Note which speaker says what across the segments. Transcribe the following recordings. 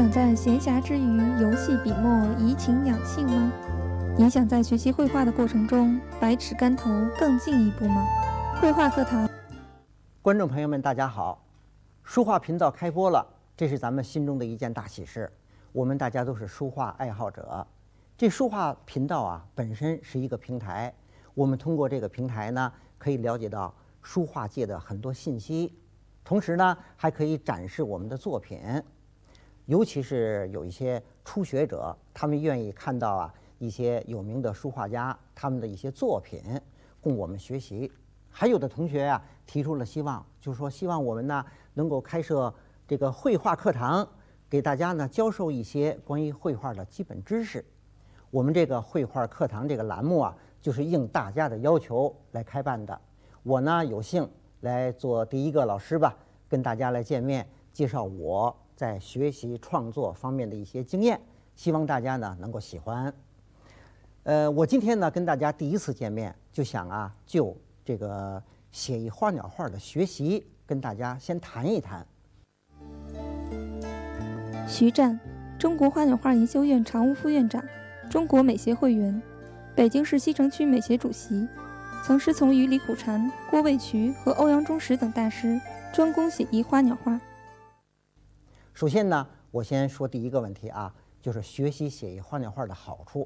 Speaker 1: 想在闲暇之余游戏笔墨，怡情养性吗？你想在学习绘画的过程中百尺竿头更进一步吗？绘画课堂，
Speaker 2: 观众朋友们，大家好！书画频道开播了，这是咱们心中的一件大喜事。我们大家都是书画爱好者，这书画频道啊，本身是一个平台。我们通过这个平台呢，可以了解到书画界的很多信息，同时呢，还可以展示我们的作品。尤其是有一些初学者，他们愿意看到一些有名的书画家他们的一些作品，供我们学习。还有的同学提出了希望，就是说希望我们呢能够开设这个绘画课堂，给大家呢教授一些关于绘画的基本知识。我们这个绘画课堂这个栏目就是应大家的要求来开办的。我呢有幸来做第一个老师吧，跟大家来见面，介绍我在学习创作方面的一些经验，希望大家呢能够喜欢。我今天呢跟大家第一次见面，就想就这个写意花鸟画的学习跟大家先谈一谈。
Speaker 1: 徐湛，中国花鸟画研究院常务副院长，中国美协会员，北京市西城区美协主席，曾师从于李苦禅、郭卫渠和欧阳中石等大师，专攻写意花鸟画。
Speaker 2: 首先呢，我先说第一个问题就是学习写意花鸟画的好处。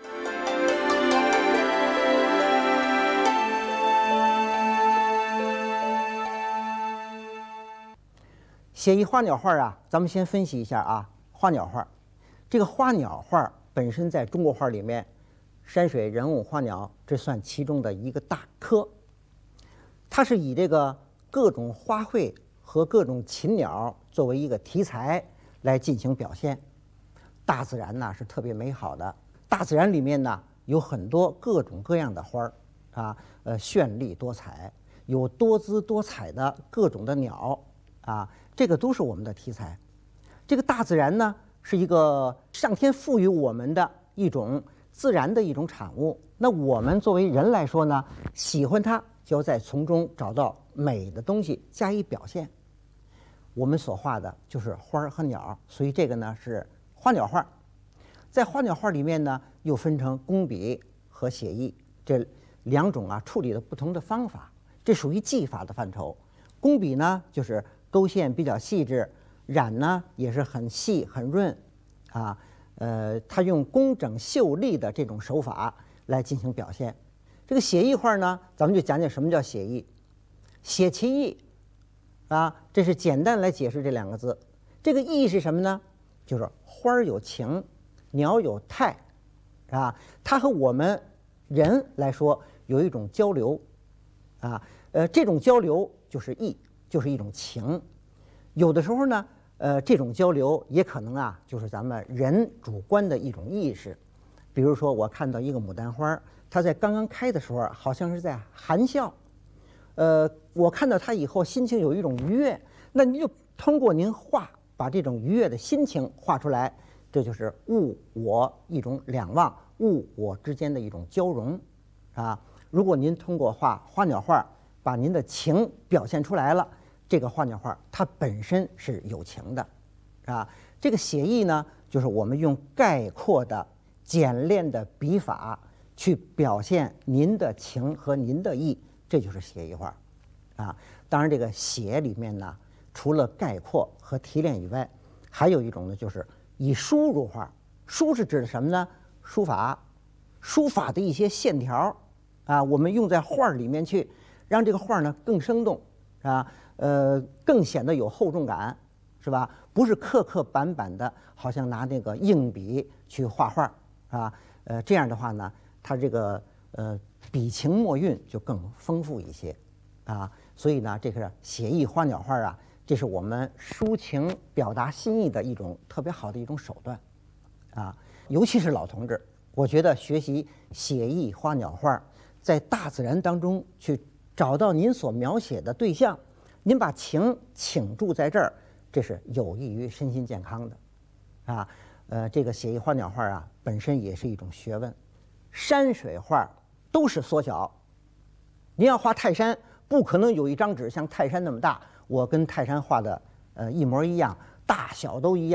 Speaker 2: 写意花鸟画咱们先分析一下花鸟画。这个花鸟画本身在中国画里面，山水、人物、花鸟，这算其中的一个大科。它是以这个各种花卉和各种禽鸟作为一个题材来进行表现。大自然是特别美好的，大自然里面呢有很多各种各样的花绚丽多彩，有多姿多彩的各种的鸟这个都是我们的题材。这个大自然呢是一个上天赋予我们的一种自然的一种产物。那我们作为人来说呢，喜欢它，就要在从中找到美的东西加以表现。我们所画的就是花和鸟，所以这个呢是花鸟画。在花鸟画里面呢，又分成工笔和写意这两种处理的不同的方法，这属于技法的范畴。工笔呢就是勾线比较细致，染呢也是很细很润它用工整秀丽的这种手法来进行表现。这个写意画呢，咱们就讲讲什么叫写意。写其意这是简单来解释这两个字。这个意是什么呢？就是花有情，鸟有态它和我们人来说有一种交流这种交流就是意，就是一种情。有的时候呢这种交流也可能就是咱们人主观的一种意识。比如说我看到一个牡丹花，它在刚刚开的时候好像是在含笑，我看到它以后心情有一种愉悦，那您就通过您画把这种愉悦的心情画出来，这就是物我一种两忘，物我之间的一种交融如果您通过画花鸟画把您的情表现出来了，这个花鸟画它本身是有情的这个写意呢，就是我们用概括的简练的笔法去表现您的情和您的意，这就是写意画当然这个写里面呢，除了概括和提炼以外，还有一种呢就是以书入画。书是指的什么呢？书法的一些线条我们用在画里面去，让这个画呢更生动更显得有厚重感，是吧？不是刻刻板板的，好像拿那个硬笔去画画这样的话呢，它这个笔情墨韵就更丰富一些所以呢，这个写意花鸟画这是我们抒情表达心意的一种特别好的一种手段尤其是老同志，我觉得学习写意花鸟画，在大自然当中去找到您所描写的对象，您把情倾注在这儿，这是有益于身心健康的这个写意花鸟画本身也是一种学问。山水画都是缩小，您要画泰山，不可能有一张纸像泰山那么大，我跟泰山画的一模一样，大小都一样，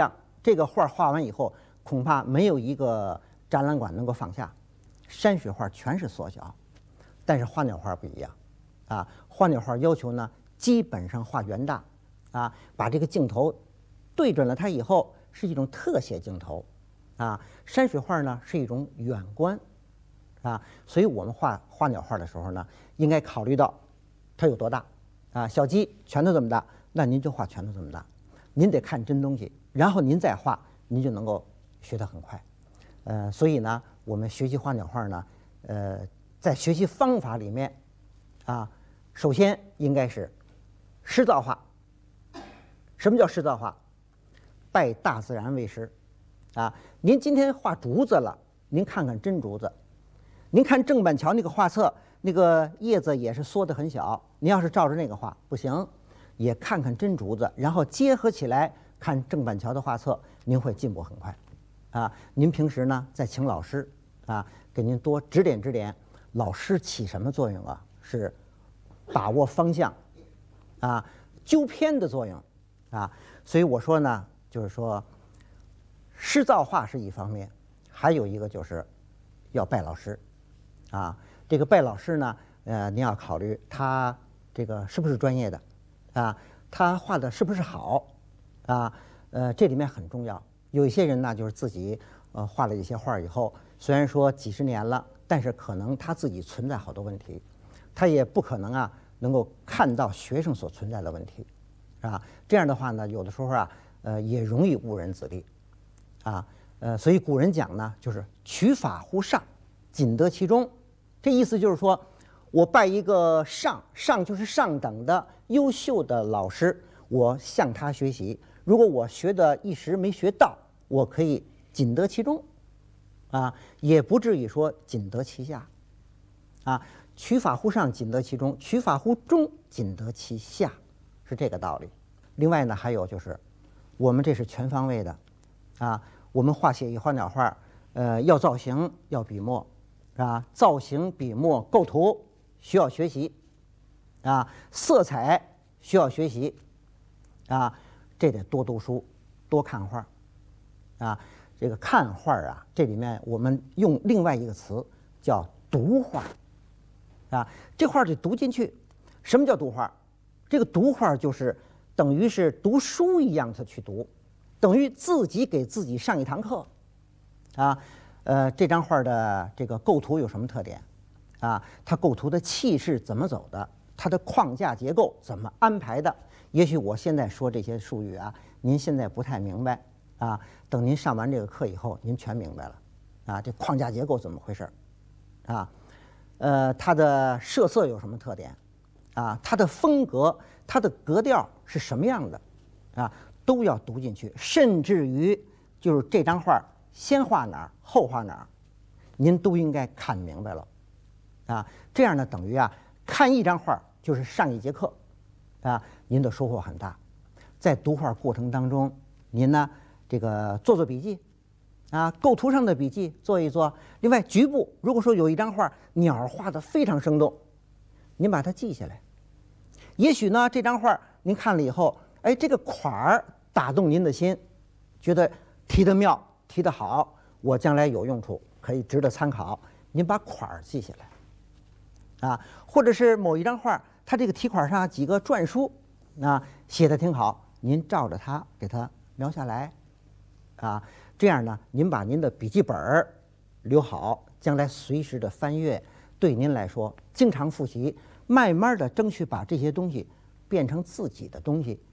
Speaker 2: 这个画画完以后，恐怕没有一个展览馆能够放下。山水画全是缩小，但是花鸟画不一样，啊，花鸟画要求呢，基本上画圆大，啊，把这个镜头对准了它以后是一种特写镜头，啊，山水画呢是一种远观，啊，所以我们画花鸟画的时候呢，应该考虑到它有多大，啊，小鸡拳头这么大，那您就画拳头这么大，您得看真东西，然后您再画，您就能够学得很快，所以呢，我们学习花鸟画呢，在学习方法里面，啊，首先应该是诗造画。什么叫诗造画？拜大自然为师，啊，您今天画竹子了，您看看真竹子，您看郑板桥那个画册，那个叶子也是缩得很小，您要是照着那个画不行，也看看真竹子，然后结合起来看郑板桥的画册，您会进步很快，啊，您平时呢再请老师啊，给您多指点指点。老师起什么作用啊？是把握方向，啊，纠偏的作用，啊，所以我说呢，就是说，诗造画是一方面，还有一个就是要拜老师，啊，这个拜老师呢，您要考虑他这个是不是专业的，啊，他画的是不是好，啊，这里面很重要。有一些人呢，就是自己画了一些画以后，虽然说几十年了，但是可能他自己存在好多问题，他也不可能啊能够看到学生所存在的问题，啊，这样的话呢，有的时候啊，也容易误人子弟，啊，所以古人讲呢，就是取法乎上，仅得其中。这意思就是说，我拜一个上就是上等的优秀的老师，我向他学习。如果我学的一时没学到，我可以仅得其中，啊，也不至于说仅得其下，啊，取法乎上，仅得其中；取法乎中，仅得其下，是这个道理。另外呢，还有就是，我们这是全方位的，啊，我们画写意花鸟画，要造型，要笔墨，是吧？造型、笔墨、构图需要学习，啊，色彩需要学习，啊，这得多读书，多看画，啊，这个看画啊，这里面我们用另外一个词叫读画，啊，这画得读进去。什么叫读画？这个读画就是等于是读书一样的去读，等于自己给自己上一堂课，啊，这张画的这个构图有什么特点？啊，它构图的气势怎么走的？它的框架结构怎么安排的？也许我现在说这些术语啊，您现在不太明白啊。等您上完这个课以后，您全明白了啊。这框架结构怎么回事？啊，它的设色有什么特点？啊，它的风格、它的格调是什么样的？啊，都要读进去。甚至于就是这张画先画哪儿，后画哪儿，您都应该看明白了。啊，这样呢，等于啊，看一张画就是上一节课，啊，您的收获很大。在读画过程当中，您呢，这个做笔记，啊，构图上的笔记做一做。另外，局部如果说有一张画鸟画得非常生动，您把它记下来。也许呢，这张画您看了以后，哎，这个款儿打动您的心，觉得题得妙，题得好，我将来有用处，可以值得参考。您把款儿记下来，啊，或者是某一张画，它这个题款上几个篆书，啊，写得挺好，您照着它给它描下来，啊，这样呢，您把您的笔记本儿留好，将来随时的翻阅，对您来说，经常复习，慢慢的争取把这些东西变成自己的东西。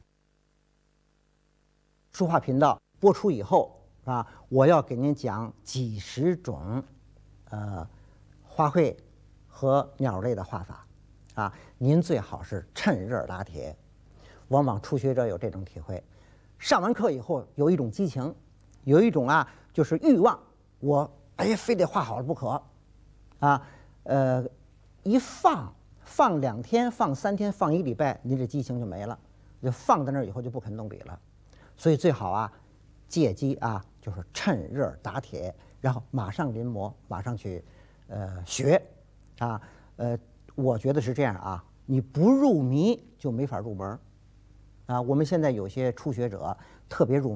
Speaker 2: 书画频道播出以后，啊，我要给您讲几十种，花卉和鸟类的画法，啊，您最好是趁热打铁。往往初学者有这种体会，上完课以后有一种激情，有一种啊就是欲望，我哎非得画好了不可，啊，一放2天，放3天，放1礼拜，您这激情就没了，就放在那儿以后就不肯动笔了。所以最好啊，借机啊就是趁热打铁，然后马上临摹，马上去学，啊，我觉得是这样啊，你不入迷就没法入门，啊，我们现在有些初学者特别入迷，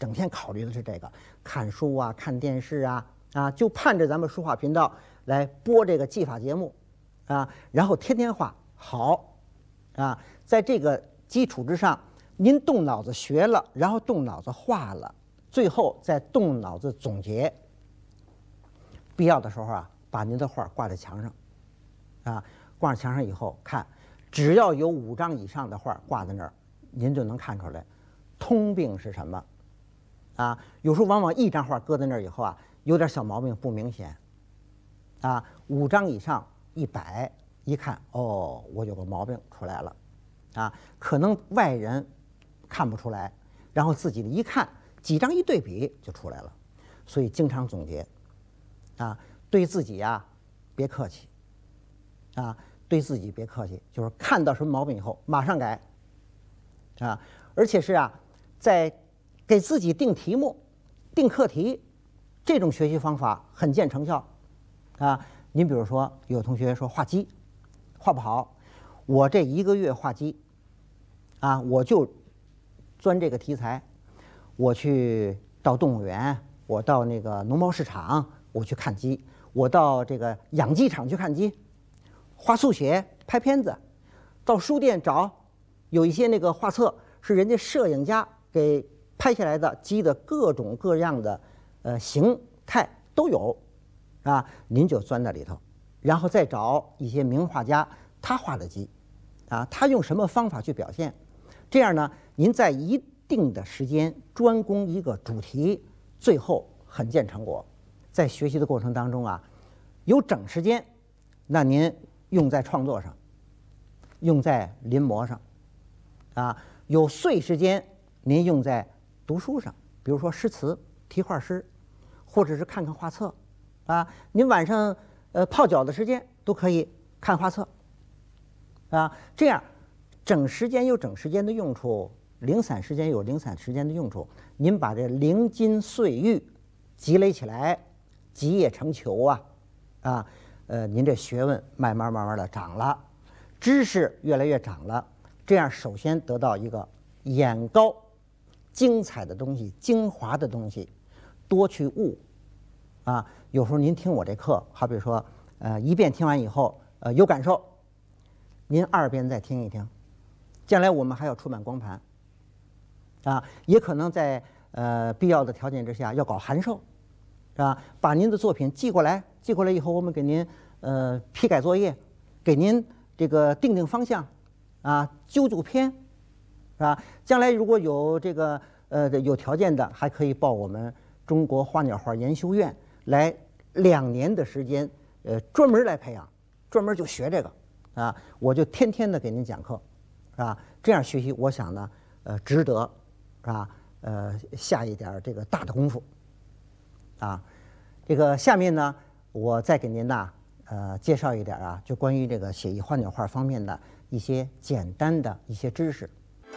Speaker 2: 整天考虑的是这个，看书啊，看电视啊，就盼着咱们书画频道来播这个技法节目啊，然后天天画好啊，在这个基础之上，您动脑子学了，然后动脑子画了，最后再动脑子总结。必要的时候啊，把您的画挂在墙上啊，挂上墙上以后看，只要有5张以上的画挂在那儿，您就能看出来通病是什么啊。有时候往往1张画搁在那儿以后啊，有点小毛病不明显啊，5张以上100，一看哦，我有个毛病出来了啊，可能外人看不出来，然后自己的一看，几张一对比就出来了。所以经常总结啊，对自己呀别客气啊，对自己别客气，就是看到什么毛病以后马上改啊，而且是啊，在给自己定题目、定课题，这种学习方法很见成效啊。您比如说，有同学说画鸡画不好，我这1个月画鸡啊，我就钻这个题材，我去到动物园，我到那个农贸市场，我去看鸡，我到这个养鸡场去看鸡，画速写拍片子，到书店找有一些那个画册是人家摄影家给拍下来的鸡的各种各样的形态都有啊，您就钻在里头，然后再找一些名画家他画的鸡啊，他用什么方法去表现，这样呢，您在一定的时间专攻一个主题，最后很见成果。在学习的过程当中啊，有整时间，那您用在创作上，用在临摹上啊；有碎时间，您用在读书上，比如说诗词、题画诗，或者是看看画册啊。您晚上泡脚的时间都可以看画册啊。这样整时间有整时间的用处，零散时间有零散时间的用处。您把这零金碎玉积累起来，集腋成裘啊，您这学问慢慢的长了，知识越来越长了。这样首先得到一个眼高、精彩的东西、精华的东西，多去悟啊。有时候您听我这课，好比说1遍听完以后有感受，您2遍再听一听。将来我们还要出版光盘啊，也可能在必要的条件之下要搞函授。把您的作品寄过来以后，我们给您批改作业，给您这个定方向啊，纠偏是吧？将来如果有这个有条件的，还可以报我们中国花鸟画研修院来2年的时间，专门来培养，专门就学这个啊，我就天天的给您讲课，是吧？这样学习，我想呢，值得是吧？下一点这个大的功夫。啊，这个下面呢，我再给您呢，介绍一点啊，就关于这个写意花鸟画方面的一些简单的一些知识。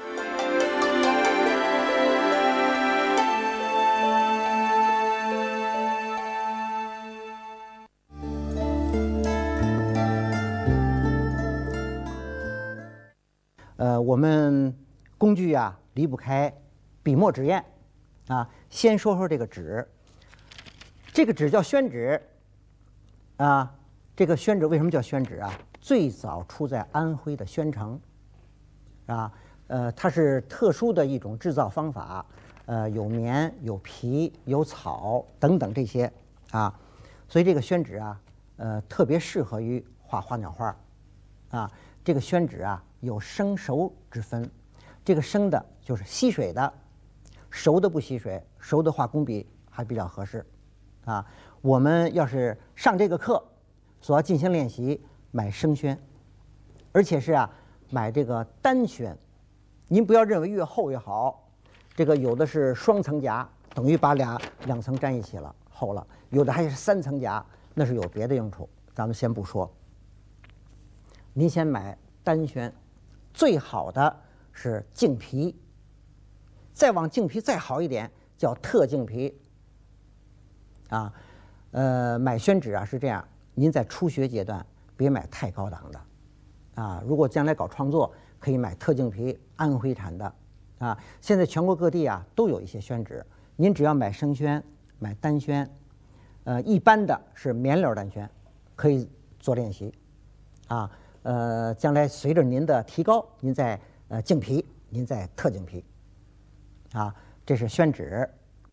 Speaker 2: 我们工具啊离不开笔墨纸砚啊。先说说这个纸。这个纸叫宣纸啊，这个宣纸为什么叫宣纸啊？最早出在安徽的宣城啊，它是特殊的一种制造方法，有棉、有皮、有草等等这些啊，所以这个宣纸啊，特别适合于画花鸟画啊。这个宣纸啊有生熟之分，这个生的就是吸水的，熟的不吸水，熟的画工笔还比较合适。啊，我们要是上这个课，所要进行练习，买生宣，而且是啊，买这个单宣。您不要认为越厚越好，这个有的是双层夹，等于把两层粘一起了，厚了；有的还是3层夹，那是有别的用处，咱们先不说。您先买单宣，最好的是净皮，再往净皮再好一点叫特净皮。啊，买宣纸啊是这样，您在初学阶段别买太高档的，啊，如果将来搞创作，可以买特净皮，安徽产的， 啊。现在全国各地啊都有一些宣纸，您只要买生宣、买单宣，一般的是棉料单宣，可以做练习，啊，将来随着您的提高，您再净皮，您再特净皮，啊，这是宣纸。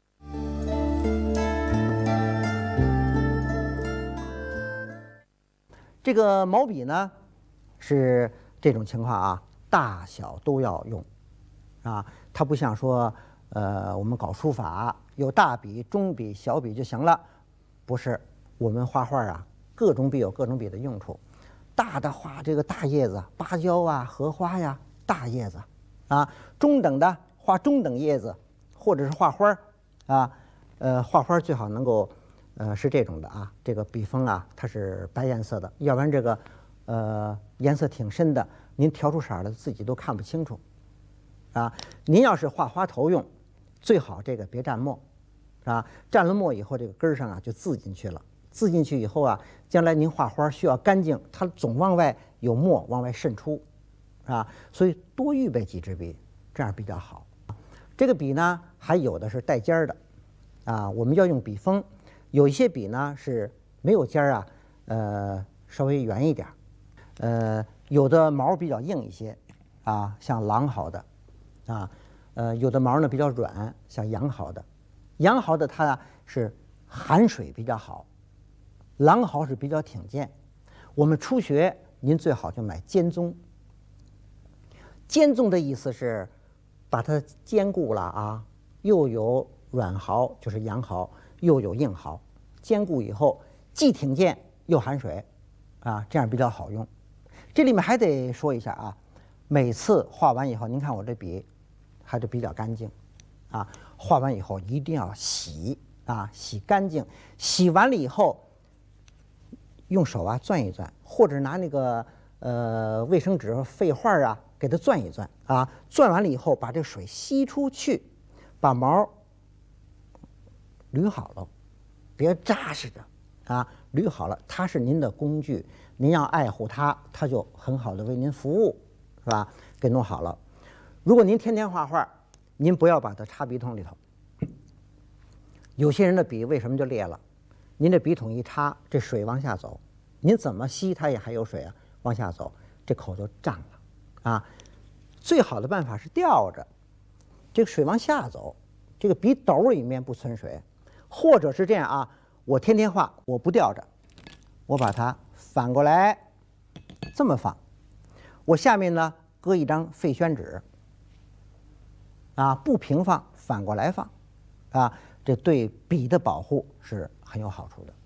Speaker 2: 这个毛笔呢，是这种情况啊，大小都要用，啊，它不像说，我们搞书法有大笔、中笔、小笔就行了，不是，我们画画啊，各种笔有各种笔的用处，大的画这个大叶子，芭蕉啊、荷花呀，大叶子，啊，中等的画中等叶子，或者是画花啊，画花最好能够。是这种的啊，这个笔锋啊，它是白颜色的，要不然这个颜色挺深的，您调出色来自己都看不清楚，啊，您要是画花头用，最好这个别蘸墨，啊，蘸了墨以后，这个根儿上啊就渍进去了，渍进去以后啊，将来您画花需要干净，它总往外有墨往外渗出，啊，所以多预备几支笔，这样比较好。这个笔呢，还有的是带尖儿的，啊，我们要用笔锋。有一些笔呢是没有尖儿啊，稍微圆一点儿，有的毛比较硬一些，啊，像狼毫的，啊，有的毛呢比较软，像羊毫的，羊毫的它呢是含水比较好，狼毫是比较挺健。我们初学，您最好就买尖宗。尖宗的意思是把它兼顾了啊，又有软毫，就是羊毫。又有硬毫，兼顾以后既挺健又含水，啊，这样比较好用。这里面还得说一下啊，每次画完以后，您看我这笔还得比较干净，啊，画完以后一定要洗啊，洗干净。洗完了以后，用手啊攥一攥，或者拿那个卫生纸、废画啊给它攥一攥啊，攥完了以后把这水吸出去，把毛捋好了，别扎实着啊！捋好了，它是您的工具，您要爱护它，它就很好的为您服务，是吧？给弄好了。如果您天天画画，您不要把它插笔筒里头。有些人的笔为什么就裂了？您这笔筒一插，这水往下走，您怎么吸它也还有水啊，往下走，这口就胀了啊！最好的办法是吊着，这个水往下走，这个笔斗里面不存水。或者是这样啊，我天天画，我不吊着，我把它反过来这么放，我下面呢搁一张废宣纸，啊，不平放，反过来放，啊，这对笔的保护是很有好处的。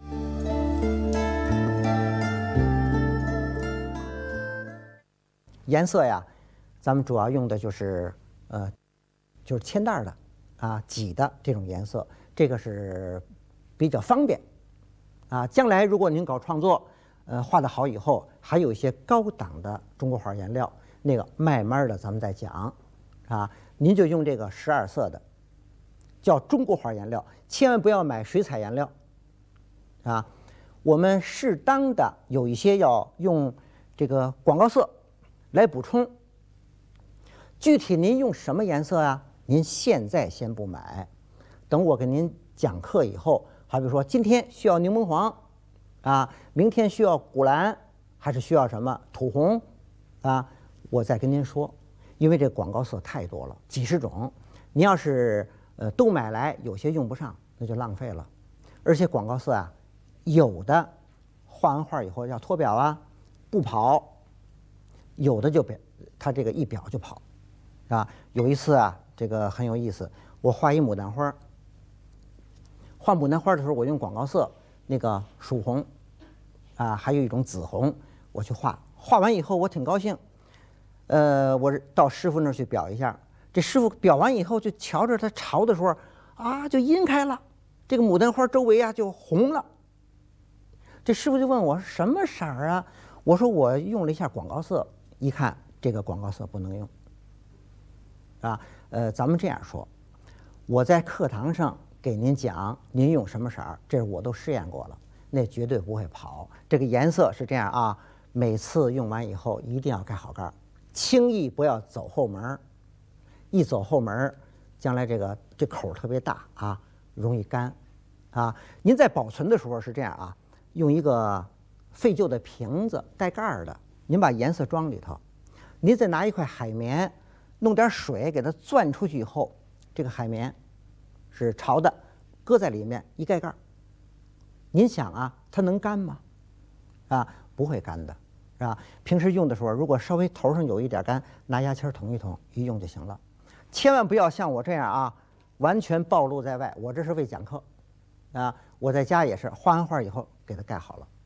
Speaker 2: 颜色呀，咱们主要用的就是就是铅袋的啊、麂的这种颜色。这个是比较方便，啊，将来如果您搞创作，画得好以后，还有一些高档的中国画颜料，那个慢慢的咱们再讲，啊，您就用这个12色的，叫中国画颜料，千万不要买水彩颜料，啊，我们适当的有一些要用这个广告色来补充。具体您用什么颜色啊？您现在先不买。等我给您讲课以后，好比说今天需要柠檬黄，啊，明天需要古蓝，还是需要什么土红，啊，我再跟您说。因为这广告色太多了，几十种，您要是都买来，有些用不上，那就浪费了。而且广告色啊，有的画完画以后要脱表啊，不跑；有的就它这个一表就跑，啊，有一次啊，这个很有意思，我画一牡丹花。画牡丹花的时候，我用广告色，那个曙红，啊，还有一种紫红，我去画。画完以后，我挺高兴。我到师傅那儿去裱一下。这师傅裱完以后，就瞧着它潮的时候，啊，就阴开了，这个牡丹花周围啊就红了。这师傅就问我什么色儿啊？我说我用了一下广告色，一看这个广告色不能用。啊，咱们这样说，我在课堂上给您讲，您用什么色儿，这我都试验过了，那绝对不会跑。这个颜色是这样啊，每次用完以后一定要盖好盖儿，轻易不要走后门儿。 一走后门，将来这口特别大啊，容易干啊。您在保存的时候是这样啊，用一个废旧的瓶子带盖儿的，您把颜色装里头，您再拿一块海绵，弄点水给它攥出去以后，这个海绵是潮的，搁在里面一盖盖儿，您想啊，它能干吗？啊，不会干的，是吧？平时用的时候，如果稍微头上有一点干，拿牙签捅一捅，一用就行了。千万不要像我这样啊，完全暴露在外。我这是为讲课，啊，我在家也是画完画以后给它盖好了。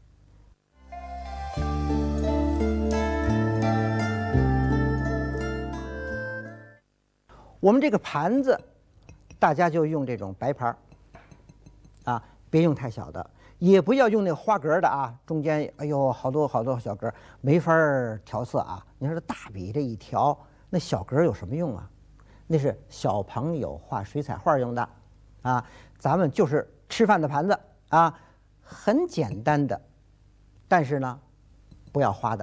Speaker 2: 我们这个盘子，大家就用这种白盘儿，啊，别用太小的，也不要用那个花格的啊，中间哎呦好多好多小格，没法调色啊。你说这大笔这一调，那小格有什么用啊？那是小朋友画水彩画用的，啊，咱们就是吃饭的盘子啊，很简单的，但是呢，不要花的。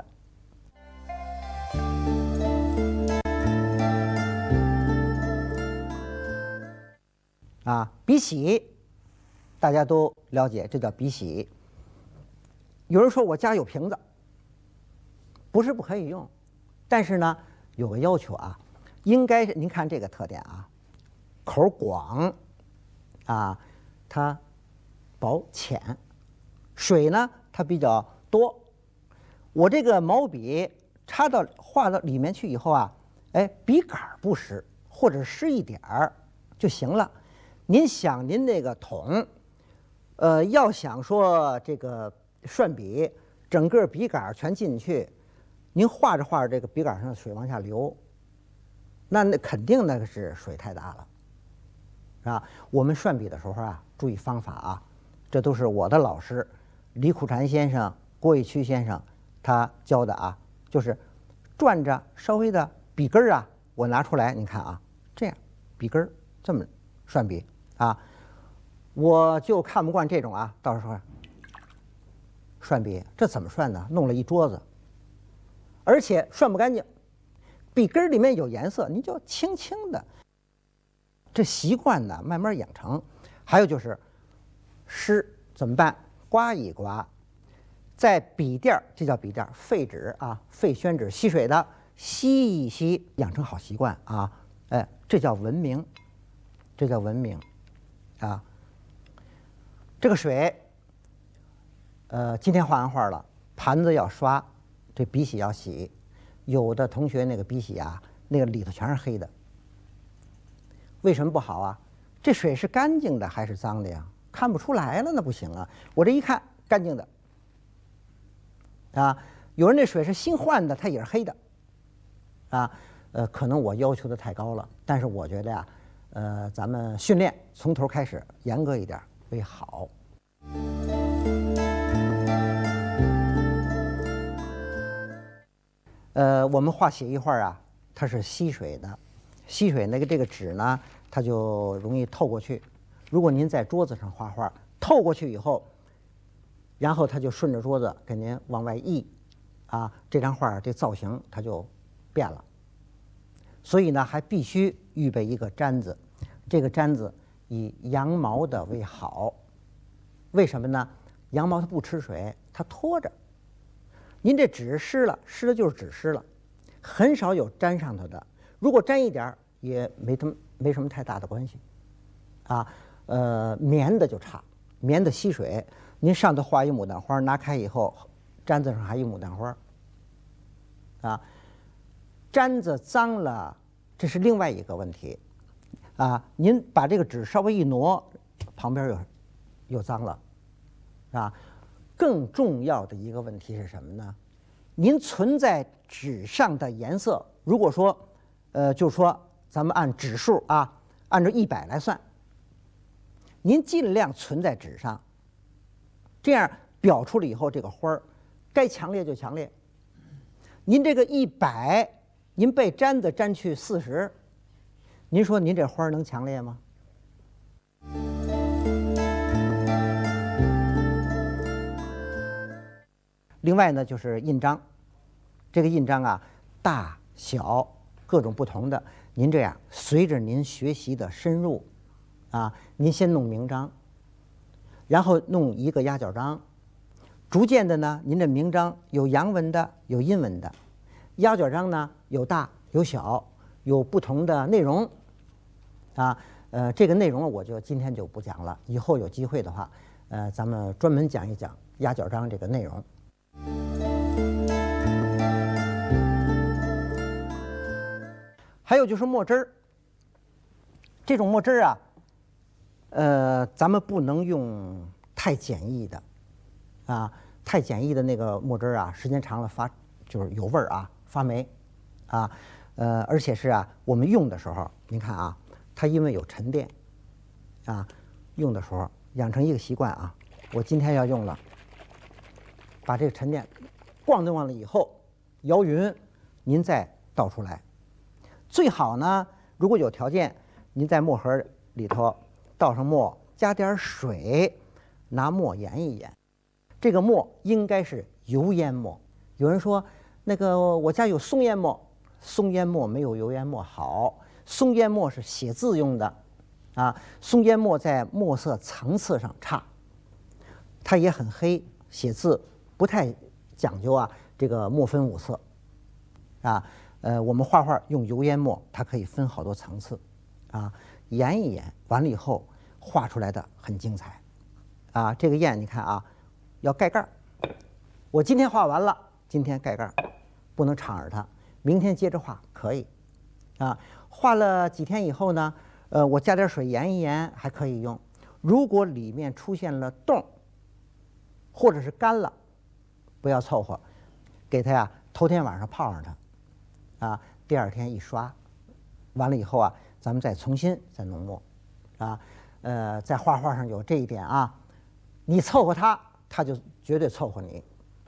Speaker 2: 啊，笔洗，大家都了解，这叫笔洗。有人说我家有瓶子，不是不可以用，但是呢，有个要求啊，应该是您看这个特点啊，口广，啊，它薄浅，水呢它比较多。我这个毛笔插到画到里面去以后啊，哎，笔杆不湿，或者湿一点儿就行了。您想您那个桶，要想说这个涮笔，整个笔杆全进去，您画着画着这个笔杆上的水往下流，那肯定那个是水太大了，是吧？我们涮笔的时候啊，注意方法啊，这都是我的老师李苦禅先生、郭义渠先生他教的啊，就是转着稍微的笔根儿啊，我拿出来，你看啊，这样笔根儿这么涮笔。啊，我就看不惯这种啊，到时候涮笔，这怎么涮呢？弄了一桌子，而且涮不干净，笔根里面有颜色，你就轻轻的，这习惯呢慢慢养成。还有就是湿怎么办？刮一刮，在笔垫儿，这叫笔垫儿，废纸啊，废宣纸吸水的，吸一吸，养成好习惯啊，哎，这叫文明，这叫文明。啊，这个水，今天画完画了，盘子要刷，这笔洗要洗。有的同学那个笔洗啊，那个里头全是黑的，为什么不好啊？这水是干净的还是脏的呀？看不出来了，那不行啊！我这一看干净的，啊，有人那水是新换的，它也是黑的，啊，可能我要求的太高了，但是我觉得呀。咱们训练从头开始，严格一点为好。我们画写意画啊，它是吸水的，吸水那个这个纸呢，它就容易透过去。如果您在桌子上画画，透过去以后，然后它就顺着桌子给您往外溢，啊，这张画这造型它就变了。所以呢，还必须预备一个毡子。这个毡子以羊毛的为好，为什么呢？羊毛它不吃水，它拖着。您这纸湿了，湿了就是纸湿了，很少有粘上头的。如果粘一点儿，也没什么太大的关系，啊，棉的就差，棉的吸水。您上头画一牡丹花，拿开以后，毡子上还有牡丹花，啊，毡子脏了，这是另外一个问题。啊，您把这个纸稍微一挪，旁边又脏了，啊，更重要的一个问题是什么呢？您存在纸上的颜色，如果说，就是说咱们按指数啊，按照100来算，您尽量存在纸上，这样裱出了以后，这个花儿该强烈就强烈。您这个100，您被毡子粘去40。您说您这花儿能强烈吗？另外呢，就是印章，这个印章啊，大小各种不同的。您这样随着您学习的深入，您先弄名章，然后弄一个压脚章，逐渐的呢，您的名章有阳文的，有阴文的，压脚章呢有大有小，有不同的内容，这个内容我就今天就不讲了，以后有机会的话，咱们专门讲一讲压脚章这个内容。还有就是墨汁儿，这种墨汁儿咱们不能用太简易的，太简易的那个墨汁儿时间长了就是有味儿发霉，而且是我们用的时候，您看它因为有沉淀，用的时候养成一个习惯我今天要用了，把这个沉淀逛荡完了以后，摇匀，您再倒出来。最好呢，如果有条件，您在墨盒里头倒上墨，加点水，拿墨研一研。这个墨应该是油烟墨。有人说，那个我家有松烟墨，松烟墨没有油烟墨好。松烟墨是写字用的，松烟墨在墨色层次上差，它也很黑，写字不太讲究这个墨分五色，我们画画用油烟墨，它可以分好多层次，研一研，完了以后画出来的很精彩，这个砚你看要盖盖儿。我今天画完了，今天盖盖儿，不能敞着它，明天接着画可以，画了几天以后呢，我加点水研一研还可以用。如果里面出现了洞，或者是干了，不要凑合，给它头天晚上泡上它，第二天一刷，完了以后咱们再重新再弄墨，在画画上有这一点你凑合它，它就绝对凑合你。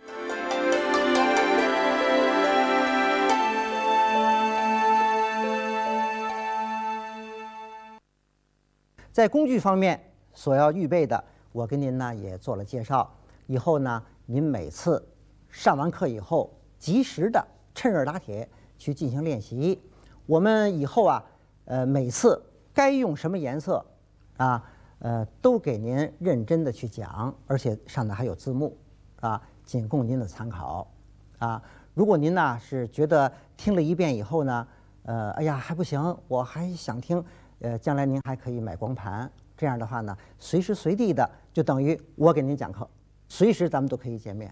Speaker 2: 在工具方面所要预备的，我跟您呢也做了介绍。以后呢，您每次上完课以后，及时的趁热打铁去进行练习。我们以后每次该用什么颜色都给您认真的去讲，而且上头还有字幕仅供您的参考如果您呢是觉得听了一遍以后呢，哎呀还不行，我还想听。将来您还可以买光盘，这样的话呢，随时随地的就等于我给您讲课，随时咱们都可以见面，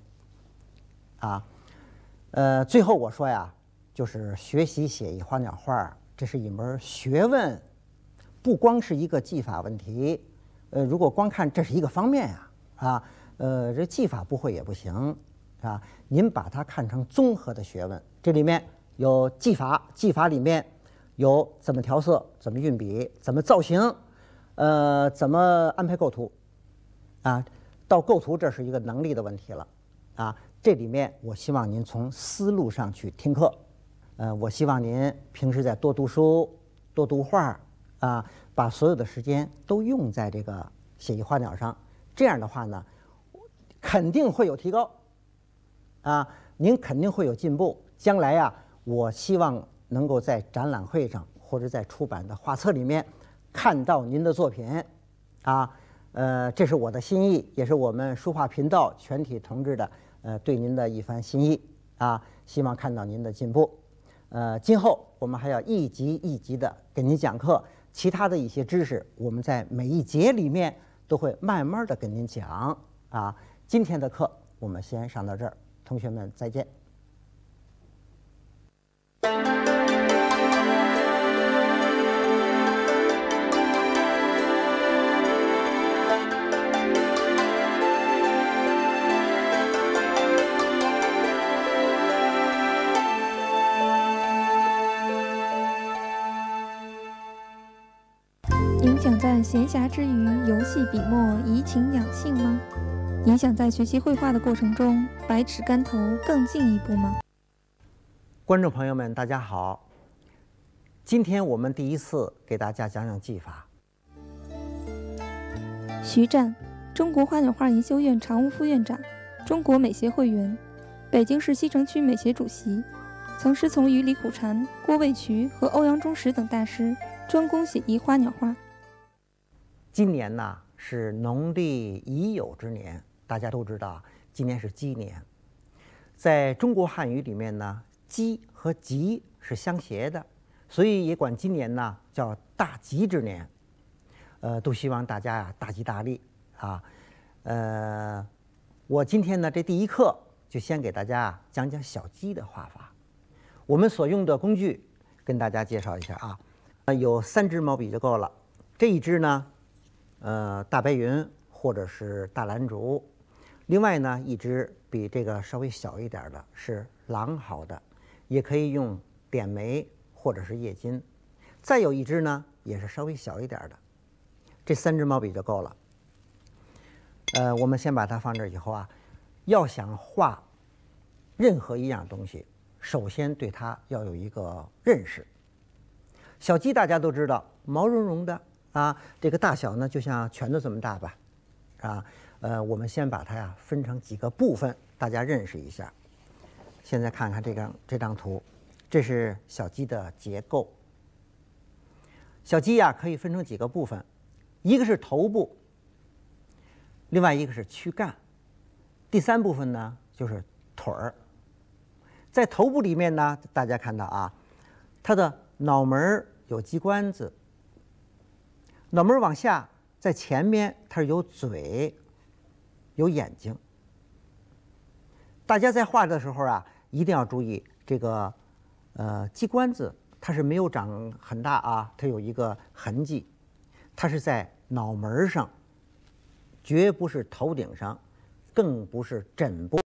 Speaker 2: 最后我说就是学习写意花鸟画，这是一门学问，不光是一个技法问题。如果光看这是一个方面这技法不会也不行您把它看成综合的学问，这里面有技法，技法里面有怎么调色，怎么运笔，怎么造型，怎么安排构图，到构图这是一个能力的问题了，这里面我希望您从思路上去听课，我希望您平时再多读书，多读画，把所有的时间都用在这个写意花鸟上，这样的话呢，肯定会有提高，您肯定会有进步。将来我希望能够在展览会上或者在出版的画册里面看到您的作品，这是我的心意，也是我们书画频道全体同志的对您的一番心意希望看到您的进步。今后我们还要一级一级的给您讲课，其他的一些知识我们在每一节里面都会慢慢的跟您讲今天的课我们先上到这儿，同学们再见。
Speaker 1: 您想在闲暇之余游戏笔墨，怡情养性吗？您想在学习绘画的过程中百尺竿头更进一步吗？
Speaker 2: 观众朋友们，大家好。今天我们第一次给大家讲讲技法。
Speaker 1: 徐湛，中国花鸟画研修院常务副院长，中国美协会员，北京市西城区美协主席， 曾师从于李苦禅、郭卫渠和欧阳中石等大师，专攻写意花鸟画。
Speaker 2: 今年呢是农历乙酉之年，大家都知道今年是鸡年。在中国汉语里面呢，鸡和吉是相谐的，所以也管今年呢叫大吉之年。都希望大家呀大吉大利啊。我今天呢这第一课就先给大家讲讲小鸡的画法。我们所用的工具跟大家介绍一下啊，有3支毛笔就够了。这一支呢，大白云或者是大蓝竹。另外呢，一支比这个稍微小一点的是狼毫的，也可以用点眉或者是叶金。再有一支呢，也是稍微小一点的。这3支毛笔就够了。我们先把它放这儿以后啊，要想画任何一样东西，首先对它要有一个认识。小鸡大家都知道，毛茸茸的啊，这个大小呢就像拳头这么大吧，啊，我们先把它呀分成几个部分，大家认识一下。现在看看这张图，这是小鸡的结构。小鸡呀可以分成几个部分，一个是头部，另外一个是躯干，第3部分呢就是腿儿。在头部里面呢，大家看到啊，它的脑门有鸡冠子，脑门往下，在前面它是有嘴，有眼睛。大家在画的时候啊，一定要注意这个鸡冠子，它是没有长很大啊，它有一个痕迹，它是在脑门上，绝不是头顶上，更不是枕部。